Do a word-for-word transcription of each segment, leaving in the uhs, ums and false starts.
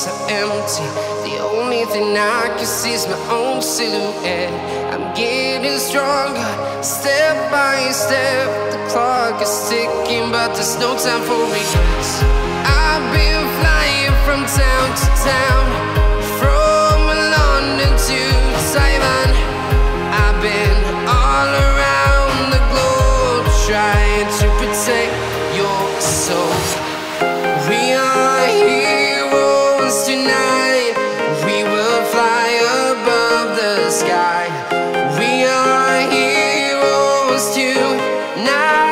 so empty. The only thing I can see is my own silhouette. I'm getting stronger, step by step. The clock is ticking, but there's no time for regrets. I've been flying from town to town, from London to Taiwan. I've been all around the globe, trying to protect your soul. We are heroes tonight. We will fly above the sky. We are heroes tonight.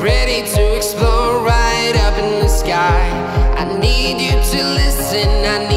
I need you to listen, I need